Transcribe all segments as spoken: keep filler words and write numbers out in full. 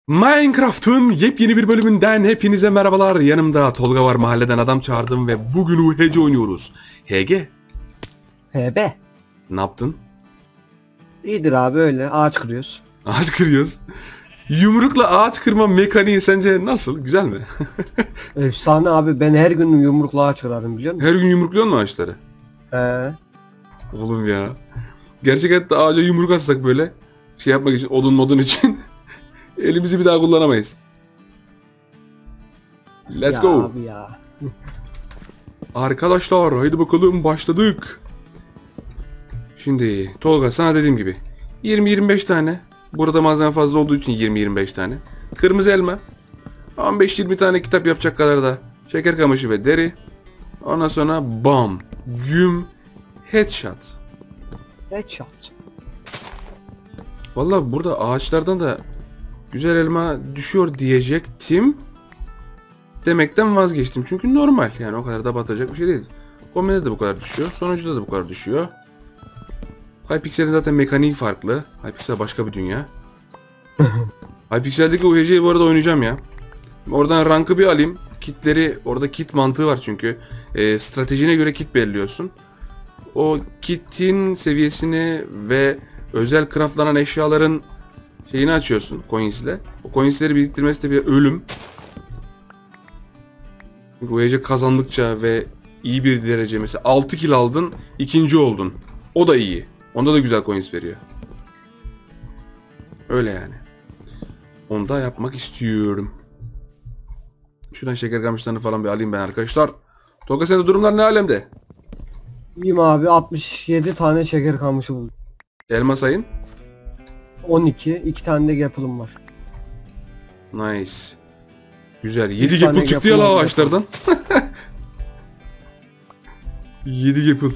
Minecraft'ın yepyeni bir bölümünden hepinize merhabalar. Yanımda Tolga var, mahalleden adam çağırdım ve bugün U H C oynuyoruz. H G. H B. Ne yaptın? İyidir abi, öyle ağaç kırıyoruz. Ağaç kırıyoruz. Yumrukla ağaç kırma mekaniği sence nasıl? Güzel mi? Efsane abi, ben her gün yumrukla ağaç kırarım, biliyor musun? Her gün yumrukluyor musun ağaçları? He. Oğlum ya. Gerçek hayatta ağaca yumruk atsak böyle şey yapmak için, odun modun için elimizi bir daha kullanamayız. Let's ya go. abi ya. Arkadaşlar haydi bakalım, başladık. Şimdi Tolga, sana dediğim gibi yirmi yirmi beş tane. Burada malzeme fazla olduğu için yirmi yirmi beş tane. Kırmızı elma. on beş yirmi tane kitap yapacak kadar da şeker kamışı ve deri. Ondan sonra bam, güm, headshot. Headshot. Vallahi burada ağaçlardan da güzel elma düşüyor diyecektim. Demekten vazgeçtim. Çünkü normal. Yani o kadar da batacak bir şey değil. Kombinede de bu kadar düşüyor. Sonuncuda da bu kadar düşüyor. Hypixel'in zaten mekaniği farklı. Hypixel başka bir dünya. Hypixel'deki U H C'yi bu arada oynayacağım ya. Oradan rankı bir alayım. Kitleri, orada kit mantığı var çünkü. E, stratejine göre kit belirliyorsun. O kitin seviyesini ve özel craftlanan eşyaların şeyini açıyorsun coins ile. O coinsleri biriktirmesi de bir ölüm. Çünkü U H C kazandıkça ve iyi bir derece, mesela altı kill aldın, ikinci oldun. O da iyi. Onda da güzel coins veriyor. Öyle yani. Onu da yapmak istiyorum. Şuradan şeker kamışlarını falan bir alayım ben arkadaşlar. Tolga, senin durumlar ne alemde? İyiyim abi, altmış yedi tane şeker kamışı buldum. Elma sayın. on iki. iki tane de apple'ım var. Nice. Güzel. yedi tane apple çıktı ya yapılır la yapılır. ağaçlardan. yedi apple.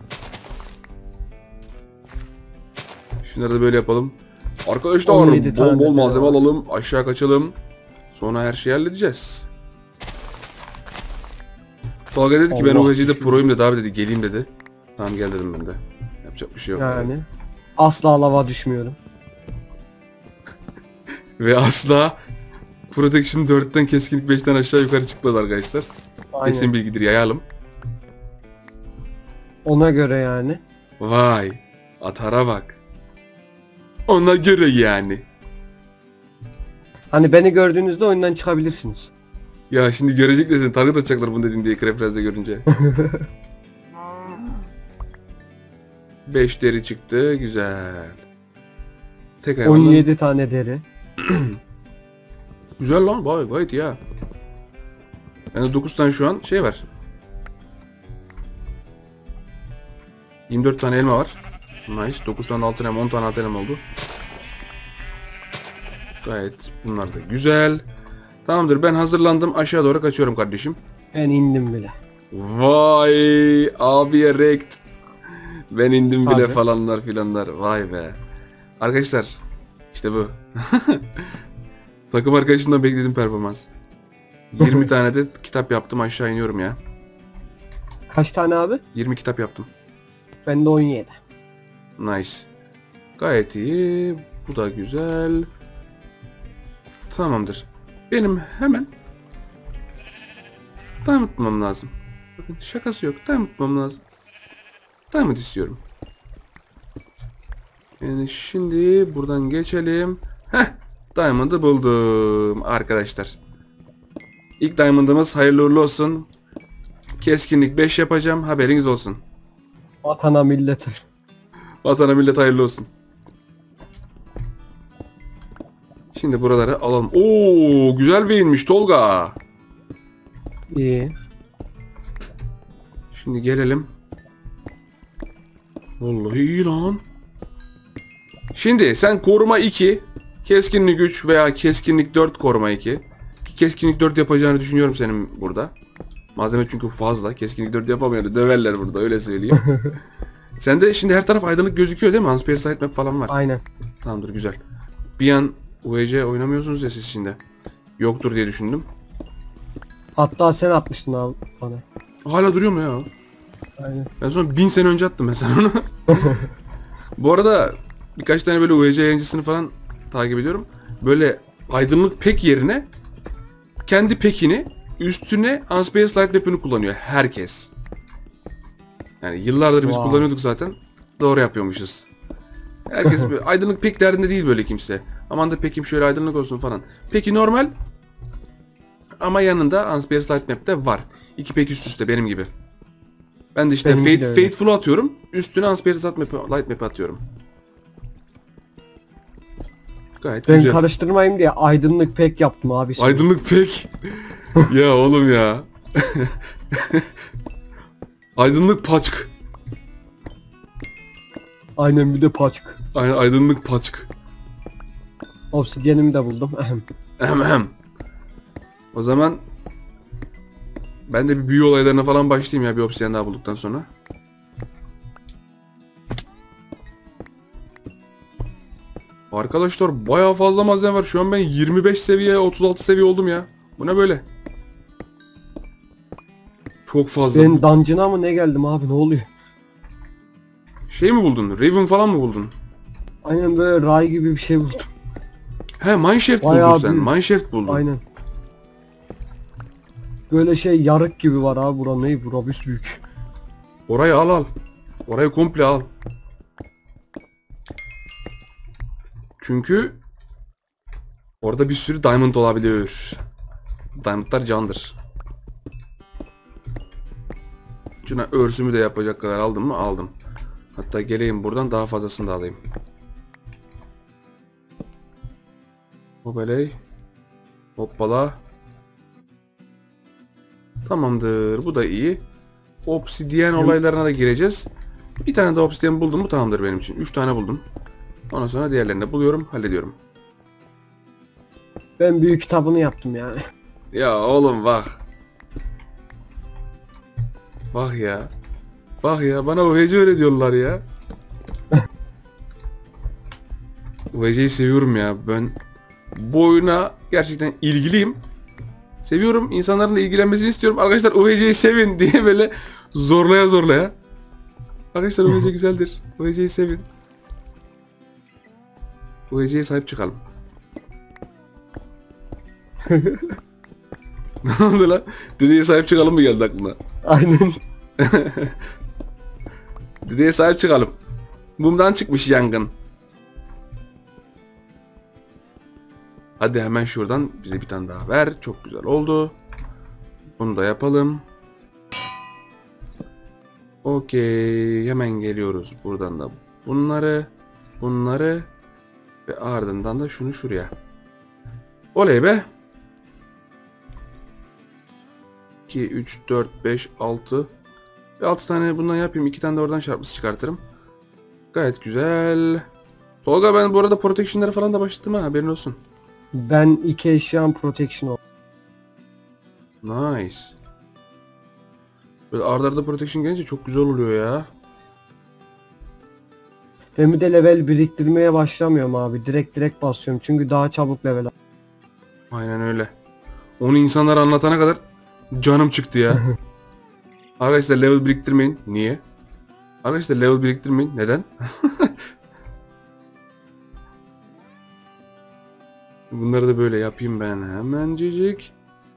Şunları da böyle yapalım. Arkadaşlar on yedi bol tane bol de malzeme var. alalım. Aşağı kaçalım. Sonra her şeyi halledeceğiz. Tolga dedi ki ben Allah U H C'de düşün. proyum dedi abi, dedi geleyim dedi. Tamam gel dedim ben de. Yapacak bir şey yok. Yani asla lava düşmüyorum. Ve asla Protection dörtten keskinlik beşten aşağı yukarı çıkmadı arkadaşlar. Aynen. Kesin bilgidir, yayalım. Ona göre yani. Vay, atara bak. Ona göre yani. Hani beni gördüğünüzde oyundan çıkabilirsiniz. Ya şimdi görecekler seni, target atacaklar bunu dedin diye Kreprez'de görünce. beş deri çıktı, güzel. Tek on hayvandan... yedi tane deri. Güzel lan, vay gayet ya. Bende dokuz tane şu an şey var. yirmi dört tane elma var. Nice. dokuz tane altın elma, on tane altın elma oldu. Gayet bunlar da güzel. Tamamdır, ben hazırlandım. Aşağı doğru kaçıyorum kardeşim. Ben indim bile. Vay abiye rekt. Ben indim bile Abi. falanlar filanlar. Vay be. Arkadaşlar işte bu. Takım arkadaşımdan beklediğim performans. yirmi tane de kitap yaptım, aşağı iniyorum ya. Kaç tane abi? yirmi kitap yaptım. Ben de on yedi. Nice. Gayet iyi. Bu da güzel. Tamamdır. Benim hemen diamond bulmam lazım. Bakın şakası yok. Diamond bulmam lazım. Diamond istiyorum. Yani şimdi buradan geçelim. Heh. Diamond'ı buldum arkadaşlar. İlk diamond'ımız hayırlı uğurlu olsun. Keskinlik beş yapacağım. Haberiniz olsun. Vatana millete. Vatana millet hayırlı olsun. Şimdi buraları alalım. Oo, güzel veinmiş Tolga. İyi. Şimdi gelelim. Vallahi iyi lan. Şimdi sen koruma iki, keskinlik üç veya keskinlik dört koruma iki. Ki keskinlik dört yapacağını düşünüyorum senin burada. Malzeme çünkü fazla. Keskinlik dört yapamıyor. Döverler burada, öyle söyleyeyim. Sende şimdi her taraf aydınlık gözüküyor değil mi? Unspared Sitemap falan var. Aynen. Tamamdır, güzel. Bir an U H C oynamıyorsunuz ya siz şimdi. Yoktur diye düşündüm. Hatta sen atmıştın abi bana. Hala duruyor mu ya? Aynen. Ben sonra bin sene önce attım mesela onu. Bu arada birkaç tane böyle U H C yayıncısını falan takip ediyorum. Böyle aydınlık pek yerine kendi pekini üstüne Unspace Light Map'ini kullanıyor herkes. Yani yıllardır biz Wow. kullanıyorduk zaten. Doğru yapıyormuşuz. Herkes böyle aydınlık pek derdinde değil böyle kimse. Aman da pekim şöyle aydınlık olsun falan. Peki normal ama yanında Unspace Light Map'te var. İki pek üst üste benim gibi. Ben de işte Benimki Fate, de öyle. Fateful'u atıyorum. Üstüne Unspace Light Map'i Light Map'i atıyorum. Gayet Ben güzel. karıştırmayayım diye aydınlık pek yaptım abi. şimdi. Aydınlık pek. Ya oğlum ya. Aydınlık paçk. Aynen, bir de paçk. Aynen aydınlık paçk. Obsidyenimi de buldum. Ahem. Ahem ahem. O zaman ben de bir büyü olaylarına falan başlayayım ya bir obsidian daha bulduktan sonra. Arkadaşlar bayağı fazla malzeme var. Şu an ben yirmi beş seviye, otuz altı seviye oldum ya. Bu ne böyle? Çok fazla. Ben dungeon'a mı ne geldim abi, ne oluyor? Şey mi buldun? Raven falan mı buldun? Aynen, böyle ray gibi bir şey buldum. He, Mineshaft buldun Bayağı sen. büyük. Mineshaft buldun. Aynen. Böyle şey yarık gibi var abi, bura ne? Bura büyük. Orayı al al. Orayı komple al. Çünkü orada bir sürü diamond olabiliyor. Diamondlar candır. Şuna örsümü de yapacak kadar aldım mı? Aldım. Hatta geleyim buradan daha fazlasını da alayım. Hopaley. Hoppala. Tamamdır. Bu da iyi. Obsidiyen olaylarına da gireceğiz. Bir tane de obsidiyen buldum mu tamamdır benim için. Üç tane buldum. Ondan sonra diğerlerini de buluyorum, hallediyorum. Ben büyük kitabını yaptım yani. Ya oğlum bak. Bak ya. Bak ya bana U V C öğretiyorlar ya. U V C'yi seviyorum ya. Ben bu oyuna gerçekten ilgiliyim. Seviyorum. İnsanların da ilgilenmesini istiyorum. Arkadaşlar U V C'yi sevin diye böyle zorlaya zorlaya. Arkadaşlar U V C güzeldir. U V C'yi sevin. U V C'ye sahip çıkalım. Ne oldu lan? Dedeye sahip çıkalım mı geldi aklına? Aynen. Dedeye sahip çıkalım. Mumdan çıkmış yangın. Hadi hemen şuradan bize bir tane daha ver. Çok güzel oldu. Bunu da yapalım. Okey. Hemen geliyoruz. Buradan da bunları, bunları ve ardından da şunu şuraya. Oley be. iki, üç, dört, beş, altı. Ve altı tane bundan yapayım. iki tane de oradan çarpısı çıkartırım. Gayet güzel. Tolga ben bu arada protection'lara falan da başladım ha. Haberin olsun. Ben iki eşyan protection oldum. Nice. Böyle arda arda protection gelince çok güzel oluyor ya. Ben bir de level biriktirmeye başlamıyorum abi. Direkt direkt basıyorum. Çünkü daha çabuk level al- Aynen öyle. Onu insanlara anlatana kadar canım çıktı ya. Arkadaşlar level biriktirmeyin. Niye? Arkadaşlar level biriktirmeyin. Neden? Bunları da böyle yapayım ben hemencecik.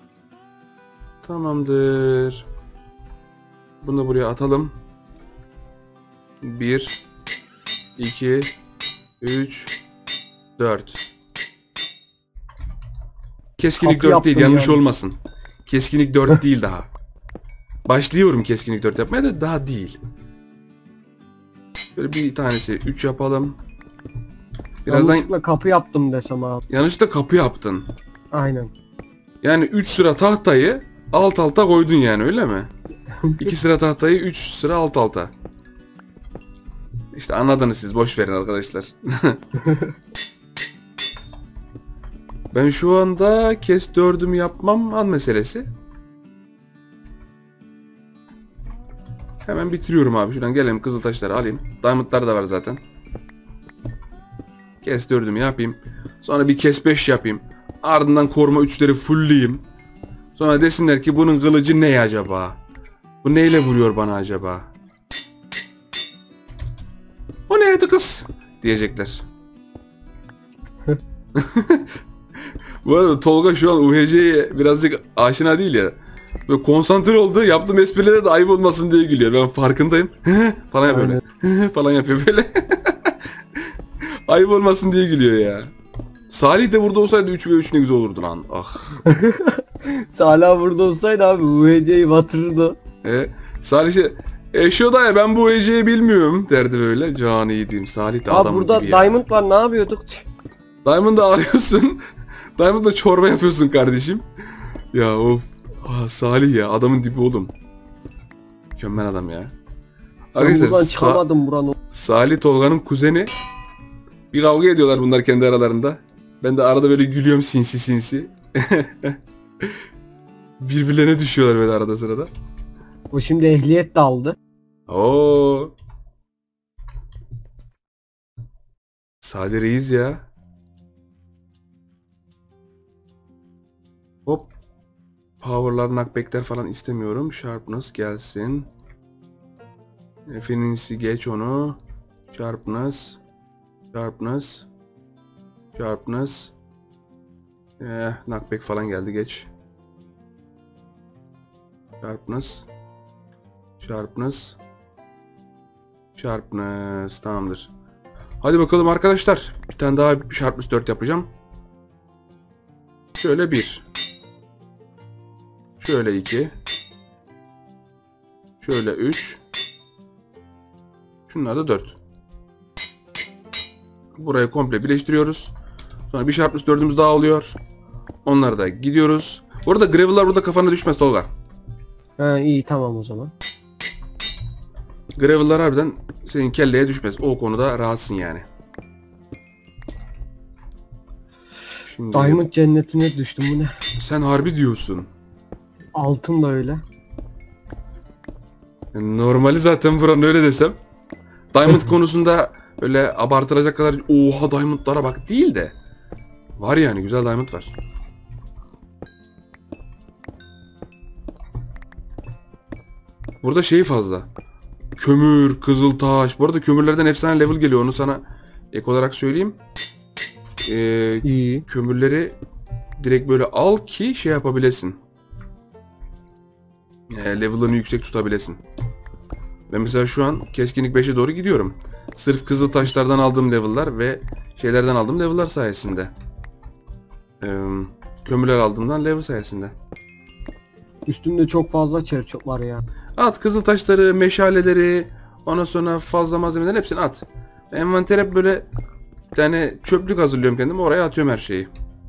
Tamamdır. Bunu da buraya atalım. bir, iki, üç, dört. Keskinlik Kapı dört değil, yaptım yanlış yani. olmasın. Keskinlik dört değil daha. Başlıyorum keskinlik dört yapmaya da daha değil. Böyle bir tanesi üç yapalım. Birazdan Yanlışlıkla kapı yaptım desem abi. yanlışlıkla kapı yaptın. Aynen. Yani üç sıra tahtayı alt alta koydun yani öyle mi? iki sıra tahtayı üç sıra alt alta. İşte anladınız siz, boş verin arkadaşlar. Ben şu anda kes dördümü yapmam an meselesi. Hemen bitiriyorum abi. Şuradan gelelim, kızıl taşları alayım. Diamondlar da var zaten. Kes dördümü yapayım. Sonra bir kes beş yapayım. Ardından koruma üçleri fullleyeyim. Sonra desinler ki bunun kılıcı ne acaba? Bu neyle vuruyor bana acaba? O neydi kız? Diyecekler. Bu arada Tolga şu an U H C'ye birazcık aşina değil ya. Böyle konsantre oldu. Yaptığım esprilere de ayıp olmasın diye gülüyor. Ben farkındayım. falan yapıyor böyle. falan yapıyor böyle. ayıp olmasın diye gülüyor ya. Salih de burada olsaydı üç ve üç ne güzel olurdu lan. Ah. Salih burada olsaydı abi U H C'yi batırırdı. E, Salih şey, e şu da ya ben bu U H C'yi bilmiyorum derdi böyle. Can iyi diyeyim. Salih de Abi adam burada gibi ya. Diamond var, ne yapıyorduk? Diamond'ı arıyorsun. Diamond'da çorba yapıyorsun kardeşim. Ya of. Ah, Salih ya adamın dibi oğlum. Mükemmel adam ya. Ben Arkadaşlar buradan Sa- çıkamadım buranın. Salih Tolga'nın kuzeni. Bir kavga ediyorlar bunlar kendi aralarında. Ben de arada böyle gülüyorum sinsi sinsi. Birbirlerine düşüyorlar böyle arada sırada. O şimdi ehliyet de aldı. Oo. Salih Reis ya. Hop. Power'lar, knockback'ler falan istemiyorum. Sharpness gelsin. Efficiency geç onu. Sharpness. Sharpness. Sharpness. Eh, knockback falan geldi geç. Sharpness. Sharpness. Sharpness. Tamamdır. Hadi bakalım arkadaşlar. Bir tane daha Sharpness dört yapacağım. Şöyle bir. Şöyle iki. Şöyle üç. Şunlar da dört. Burayı komple birleştiriyoruz. Sonra bir Sharpness dördümüz daha oluyor. Onları da gidiyoruz. Bu arada gravel'lar burada kafana düşmez Tolga. Ha iyi, tamam o zaman. Gravel'lar harbiden senin kelleye düşmez. O konuda rahatsın yani. Şimdi Diamond cennetine düştüm, bu ne? sen harbi diyorsun. Altın da öyle. Normali zaten buranın öyle desem. Diamond konusunda öyle abartılacak kadar oha diamondlara bak değil de. Var yani güzel diamond var. Burada şey fazla. Kömür, kızıltaş. Bu arada kömürlerden efsane level geliyor. Onu sana ek olarak söyleyeyim. Ee, İyi. kömürleri direkt böyle al ki şey yapabilesin. Ee, level'ını yüksek tutabilesin. Ben mesela şu an keskinlik beşe doğru gidiyorum. Sırf kızıltaşlardan aldığım level'lar ve şeylerden aldığım level'lar sayesinde. Ee, kömürler aldığımdan level sayesinde. Üstümde çok fazla çerçöp var ya. At kızıltaşları, meşaleleri, ondan sonra fazla malzemelerin hepsini at. Envanter hep böyle bir tane çöplük hazırlıyorum kendime, oraya atıyorum her şeyi.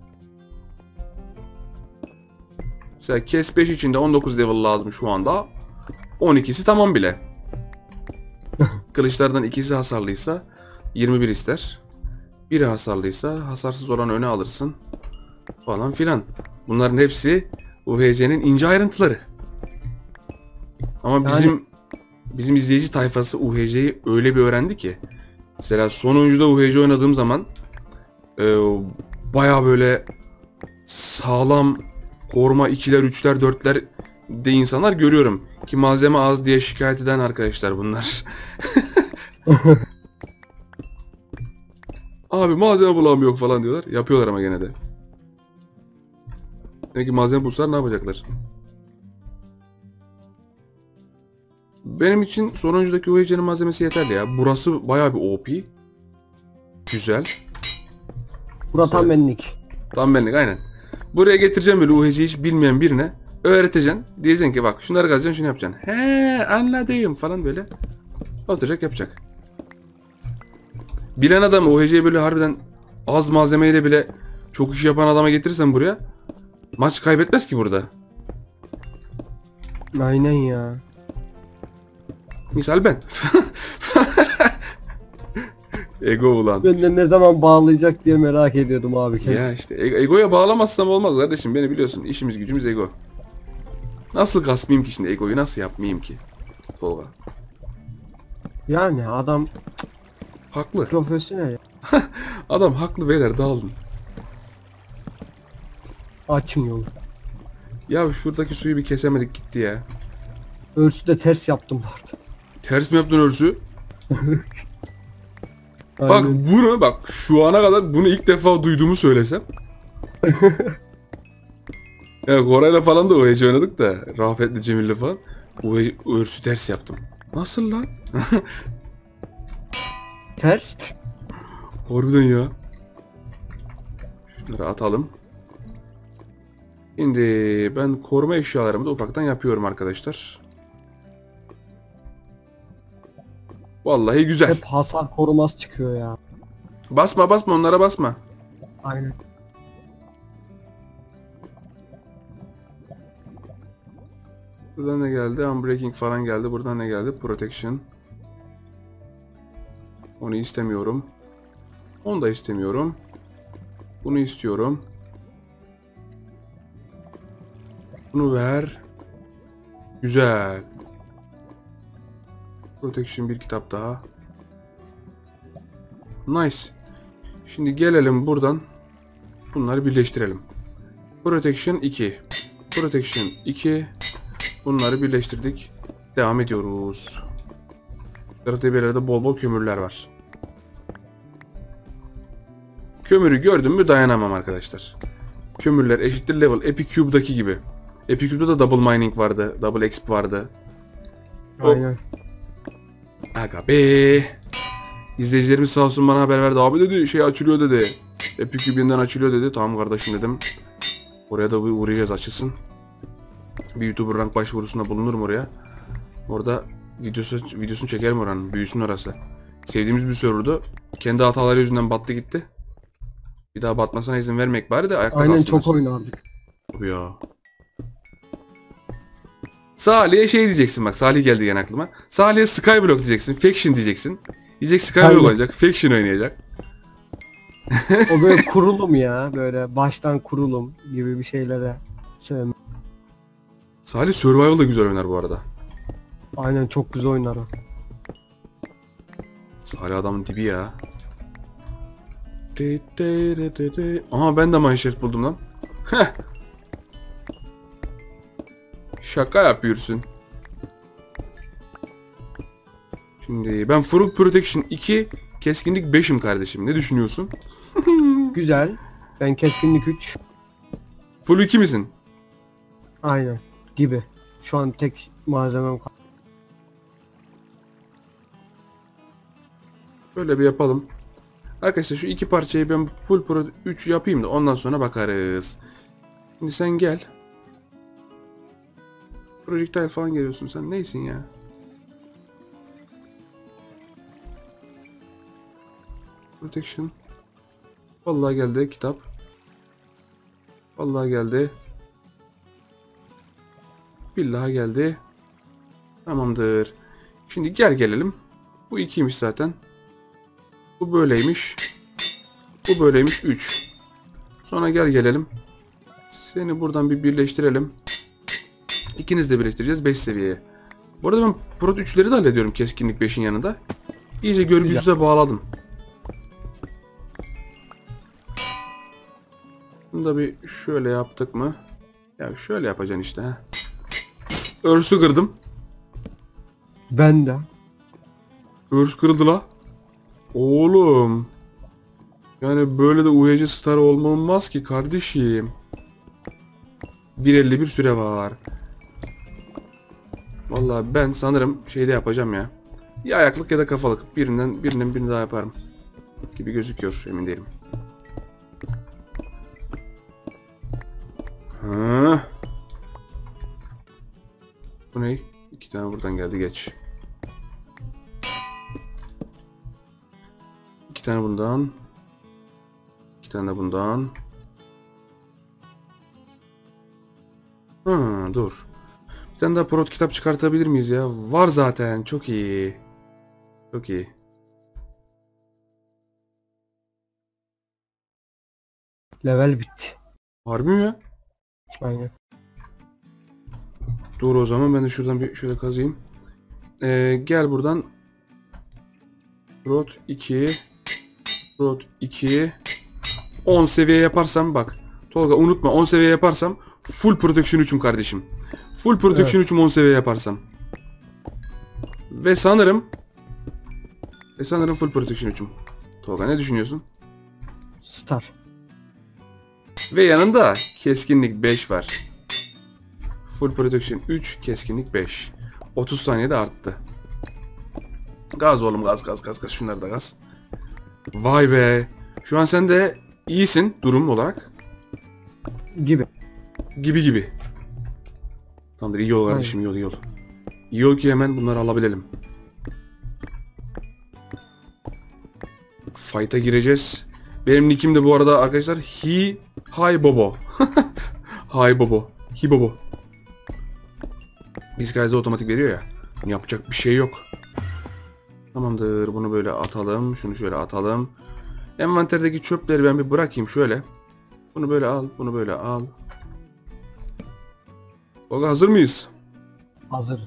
Mesela kes beş içinde on dokuz level lazım şu anda. on ikisi tamam bile. Kılıçlardan ikisi hasarlıysa yirmi bir ister. Biri hasarlıysa hasarsız olanı öne alırsın. Falan filan. Bunların hepsi U H C'nin ince ayrıntıları. Ama Yani... bizim bizim izleyici tayfası U H C'yi öyle bir öğrendi ki. Mesela sonuncuda U H C oynadığım zaman e, baya böyle sağlam koruma ikiler, üçler, dörtler de insanlar görüyorum. Ki malzeme az diye şikayet eden arkadaşlar bunlar. Abi malzeme bulamıyor falan diyorlar. Yapıyorlar ama gene de. Demek ki malzeme bulsalar ne yapacaklar? Benim için sonuncudaki U H C'nin malzemesi yeterli ya. Burası bayağı bir O P. Güzel. Burası tam benlik. Tam benlik aynen. Buraya getireceğim böyle U H C'yi hiç bilmeyen birine. Öğreteceksin. Diyeceksin ki bak şunları kazacaksın, şunu yapacaksın. He anladım falan böyle. Oturacak yapacak. Bilen adam U H C'yi böyle harbiden az malzemeyle bile çok iş yapan adama getirirsen buraya maç kaybetmez ki burada. Aynen ya. Misal ben. Ego ulan. Ben de ne zaman bağlayacak diye merak ediyordum abi. Ya işte e- egoya bağlamazsam olmaz kardeşim, beni biliyorsun, işimiz gücümüz ego. Nasıl kasmayayım ki şimdi, egoyu nasıl yapmayayım ki Tolga? Yani adam Haklı. profesyonel ya. Adam haklı beyler, dağılın. Açın yolu. Ya şuradaki suyu bir kesemedik gitti ya. Örsü de ters yaptım bu arada. Ters mi yaptın örsü? Bak Aynen. bunu bak şu ana kadar bunu ilk defa duyduğumu söylesem Ya Koray'la falan da o hece oynadık da. Rafet'le Cemil'le falan. O örsü ders yaptım. Nasıl lan? Ters. Harbiden ya. Şunları atalım. Şimdi ben koruma eşyalarımı da ufaktan yapıyorum arkadaşlar. Vallahi güzel. Hep hasar koruması çıkıyor ya. Basma basma onlara basma. Aynen. Buradan ne geldi? Unbreaking falan geldi. Buradan ne geldi? Protection. Onu istemiyorum. Onu da istemiyorum. Bunu istiyorum. Bunu ver. Güzel. Protection bir kitap daha. Nice. Şimdi gelelim buradan. Bunları birleştirelim. Protection iki. Protection iki. Bunları birleştirdik. Devam ediyoruz. Bu tarafta bir yerde bol bol kömürler var. Kömürü gördüm mü dayanamam arkadaşlar. Kömürler eşittir level. Epicube'daki gibi. Epicube'da da double mining vardı. Double exp vardı. Aynen. Aga be. İzleyicilerimiz sağ olsun bana haber verdi. Abi dedi şey açılıyor dedi. Epicube yeniden açılıyor dedi. Tamam kardeşim dedim. Oraya da bir uğrayacağız açılsın. Bir YouTuber rank başvurusunda bulunurum oraya. Orada videosu, videosunu çekerim oranın. Büyüsün orası. Sevdiğimiz bir serverdu. Kendi hataları yüzünden battı gitti. Bir daha batmasına izin vermek bari de ayakta Aynen kalsınlar. çok oynardık. Tabii ya. Salih'e şey diyeceksin bak. Salih geldi gene aklıma. Salih'e Skyblock diyeceksin. Faction diyeceksin. Diyecek Skyblock Aynen. oynayacak. Faction oynayacak. O böyle kurulum ya. Böyle baştan kurulum gibi bir şeylere sevmem. Salih Survival da güzel oynar bu arada. Aynen çok güzel oynar o. Salih adamın dibi ya. Ama ben de Mineshaft buldum lan. Heh. Şaka yapıyorsun. Şimdi ben Full Protection iki, keskinlik beşim kardeşim. Ne düşünüyorsun? Güzel. Ben keskinlik üç. Full iki misin? Aynen. Gibi. Şu an tek malzemem kaldı. Böyle bir yapalım. Arkadaşlar şu iki parçayı ben Full Pro üç yapayım da ondan sonra bakarız. Şimdi sen gel. Projectile falan geliyorsun sen. Neysin ya? Protection. Vallahi geldi kitap. Vallahi geldi. Billahi geldi. Tamamdır. Şimdi gel gelelim. Bu ikiymiş zaten. Bu böyleymiş. Bu böyleymiş üç. Sonra gel gelelim. Seni buradan bir birleştirelim. İkiniz de birleştireceğiz beş seviyeye. Bu arada ben Prot üçleri de hallediyorum keskinlik beşin yanında. İyice görgüsüze bağladım. Bunu da bir şöyle yaptık mı? Ya şöyle yapacaksın işte ha. Örsü kırdım. Ben de. Örs kırıldı la. Oğlum. Yani böyle de U H C star olmaz ki kardeşim. bir elli bir süre var. Vallahi ben sanırım şeyde yapacağım ya. Ya ayaklık ya da kafalık. Birinden birinden birini daha yaparım. Gibi gözüküyor, emin değilim. Ha. Bu ne? İki tane buradan geldi, geç. İki tane bundan. İki tane de bundan. Ha, dur. Bir tane daha prot kitap çıkartabilir miyiz ya? Var zaten. Çok iyi. Çok iyi. Level bitti. Harbi mi ya? Aynen. Dur o zaman ben de şuradan bir şöyle kazıyım. Ee, gel buradan. Prot iki. Prot iki. on seviye yaparsam bak. Tolga unutma, on seviye yaparsam full protection üçüm kardeşim. Full protection Evet. üçüm on seviye yaparsam. Ve sanırım ve sanırım full protection üçüm. Tolga ne düşünüyorsun? Star. Ve yanında keskinlik beş var. Full protection üç, keskinlik beş. otuz saniyede arttı. Gaz oğlum, gaz gaz gaz gaz, şunları da gaz. Vay be. Şu an sen de iyisin durum olarak. Gibi. Gibi gibi. Tamamdır, iyi ol kardeşim, iyi ol iyi ol. İyi ol ki hemen bunları alabilelim. Fight'a gireceğiz. Benim nickim de bu arada arkadaşlar Hi Hi Bobo. Hi Bobo. Hi Bobo. Disguise'e otomatik veriyor ya. Yapacak bir şey yok. Tamamdır, bunu böyle atalım. Şunu şöyle atalım. Envanterdeki çöpleri ben bir bırakayım şöyle. Bunu böyle al, bunu böyle al. Tolga, hazır mıyız? Hazırız.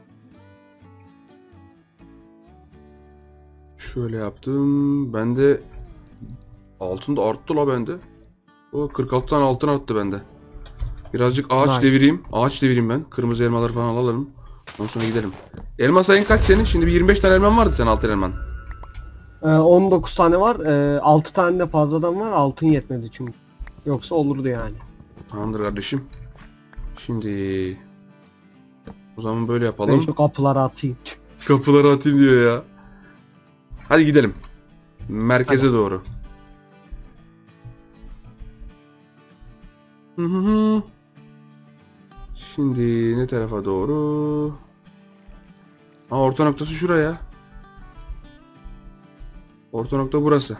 Şöyle yaptım. Bende altın da arttı la bende. O kırk altı tane altın arttı bende. Birazcık ağaç Vay. devireyim. Ağaç devireyim ben. Kırmızı elmaları falan alalım. Ondan sonra gidelim. Elma sayın kaç senin? Şimdi bir yirmi beş tane elman vardı senin, altın elman. Ee, on dokuz tane var. Ee, altı tane de fazladan var. Altın yetmedi çünkü. Yoksa olurdu yani. Tamamdır kardeşim. Şimdi o zaman böyle Ben yapalım. şu kapıları atayım. Kapıları atayım diyor ya. Hadi gidelim. Merkeze doğru. Hı hı hı. Şimdi ne tarafa doğru? Ha, orta noktası şuraya. Orta nokta burası.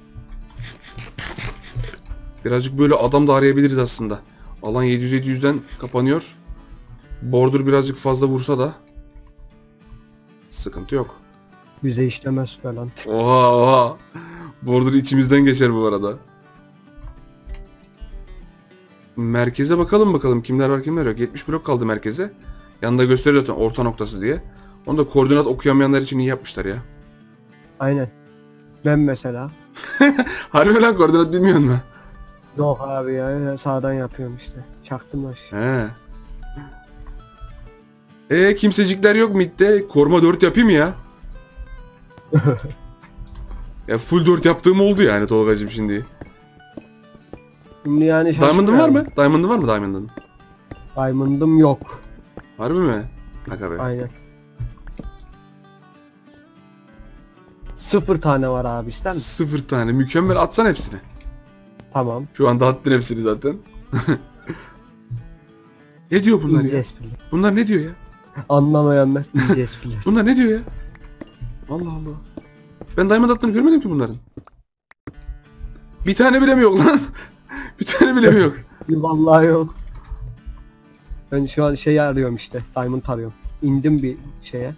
Birazcık böyle adam da arayabiliriz aslında. Alan yedi yüz yedi yüzden kapanıyor. Border birazcık fazla vursa da sıkıntı yok. Bize işlemez falan. Oha oha. Border içimizden geçer bu arada. Merkeze bakalım bakalım kimler var kimler yok. yetmiş blok kaldı merkeze. Yanında gösteriyor zaten orta noktası diye. Onu da koordinat okuyamayanlar için iyi yapmışlar ya. Aynen. Ben mesela. Harbi lan, koordinat bilmiyorsun mu? Yok abi ya, sağdan yapıyorum işte. Çaktım baş. He. E kimsecikler yok midde. Koruma dört yapayım ya. Ya full dört yaptığım oldu yani Tolgacığım şimdi. Şimdi yani Diamond'ın var şaşırmıyorum. mı? Diamond'ın var mı Diamond'ın? Diamond'ım yok. Harbi mi? Aga be. Aynen. Sıfır tane var abi, ister misin? Sıfır tane. Mükemmel, atsan hepsini. Tamam. Şu anda attın hepsini zaten. Ne diyor bunlar İnce ya? espriler. Bunlar ne diyor ya? Anlamayanlar ince espriler. Bunlar ne diyor ya? Allah Allah. Ben diamond attığını görmedim ki bunların. Bir tane bile mi yok lan? Bir tane bile mi yok? Vallahi yok. Ben şu an şey arıyorum işte. Diamond arıyorum. İndim bir şeye.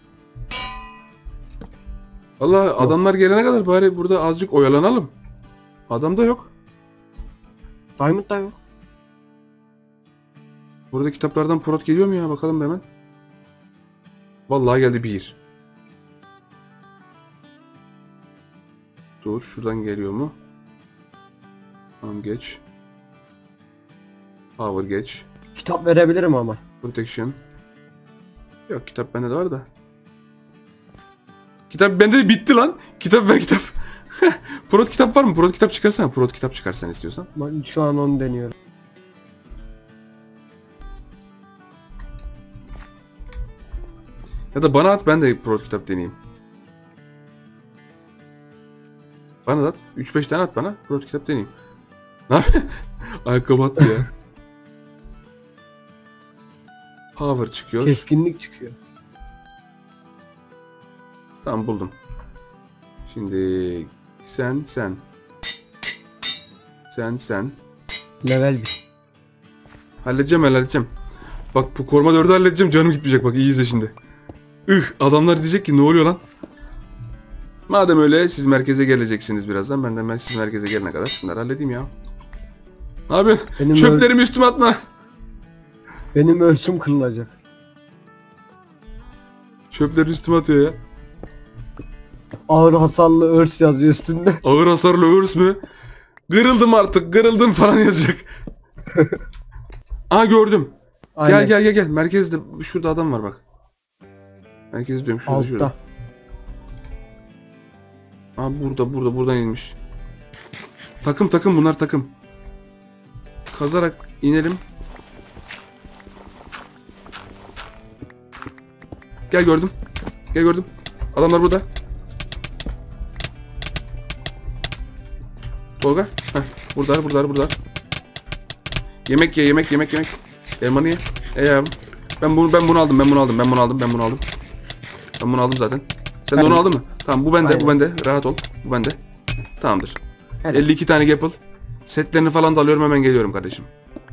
Valla adamlar gelene kadar bari burada azıcık oyalanalım. Adam da yok. Diamond da yok. Burada kitaplardan prot geliyor mu ya? Bakalım hemen. Vallahi geldi bir. Dur, şuradan geliyor mu? Tamam, geç. Power geç. Kitap verebilirim ama. Protection. Yok, kitap bende de var da. Kitap bende de bitti lan. Kitap ver, kitap. Prot kitap var mı? Prot kitap çıkarsana. Prot kitap çıkarsan istiyorsan. Ben şu an onu deniyorum. Ya da bana at, ben de prot kitap deneyeyim. Bana da at. üç beş tane at bana. Prot kitap deneyeyim. Ne yapayım? Ayakkabı attı ya. Power çıkıyor. Keskinlik çıkıyor. Tamam, buldum. Şimdi sen sen. Sen sen. Level bir. Halledeceğim halledeceğim. Bak bu koruma dördü halledeceğim, canım gitmeyecek, bak iyi izle şimdi. Ih, adamlar diyecek ki ne oluyor lan? Madem öyle siz merkeze geleceksiniz birazdan, ben de ben siz merkeze gelene kadar şunları halledeyim ya. Ne yapıyorsun? Benim Çöplerimi üstüme atma. Benim ölçüm kırılacak. Çöpleri üstüme atıyor ya. Ağır hasarlı örs yazıyor üstünde. Ağır hasarlı örs mü? Kırıldım artık, kırıldım falan yazacak. Aa, gördüm. Aynen. Gel gel gel gel. Merkezde şurada adam var bak. Merkez diyorum, şurada Altta. şurada. Aa, burada burada buradan inmiş. Takım takım bunlar takım. kazarak inelim. Gel gördüm. Gel gördüm. Adamlar burada. Tolga. Heh, buradalar buradalar buradalar. Yemek ye yemek yemek yemek. Elmanı ye. Ey yavrum. Ben bunu ben bunu aldım ben bunu aldım ben bunu aldım ben bunu aldım. Ben bunu aldım zaten. Sen de Ben- onu aldın mı? Tamam bu bende Aynen. bu bende. Rahat ol. Bu bende. Tamamdır. Helal. elli iki tane Gapple. Setlerini falan da alıyorum hemen geliyorum kardeşim.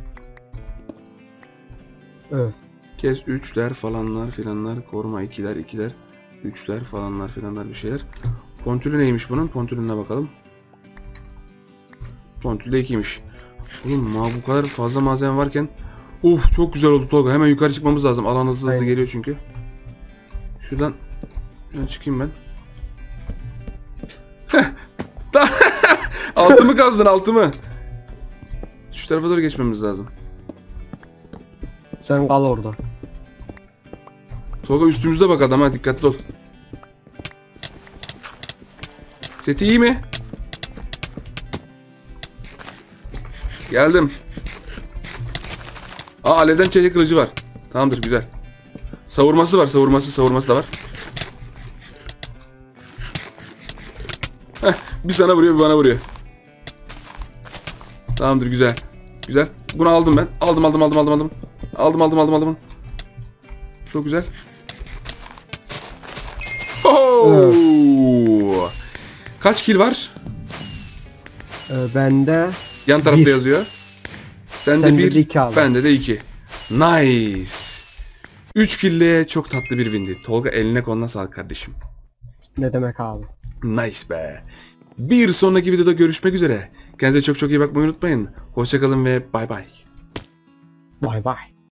Evet. Kes üçler falanlar filanlar. Koruma ikiler ikiler. Üçler falanlar filanlar bir şeyler. Pontülü neymiş bunun? Pontülüne bakalım. Pontülü de ikiymiş. Oğlum ma bu kadar fazla malzeme varken. Uf çok güzel oldu Tolga. Hemen yukarı çıkmamız lazım. Alan hızlı hızlı Aynen. geliyor çünkü. Şuradan, şuradan çıkayım ben. Heh. Ta- altımı kazdın altımı. Şu tarafa doğru geçmemiz lazım. Sen kal orada. Tolga üstümüzde bak adama dikkatli ol. Seti iyi mi? Geldim. Aa alevden çelik kılıcı var. Tamamdır güzel. Savurması var savurması savurması da var. Heh, bir sana vuruyor bir bana vuruyor. Tamamdır güzel. Güzel. Bunu aldım ben. Aldım aldım aldım aldım aldım. Aldım aldım aldım aldım. Çok güzel. Oh! Kaç kill var? Ee, bende Yan tarafta Bir. yazıyor. Sende Sende bir, de iki abi. bende de iki. Nice. Üç kill'le çok tatlı bir windi. Tolga eline koluna sağlık kardeşim. ne demek abi? Nice be. Bir sonraki videoda görüşmek üzere. Kendinize çok çok iyi bakmayı unutmayın. Hoşçakalın ve bay bay. Bay bay.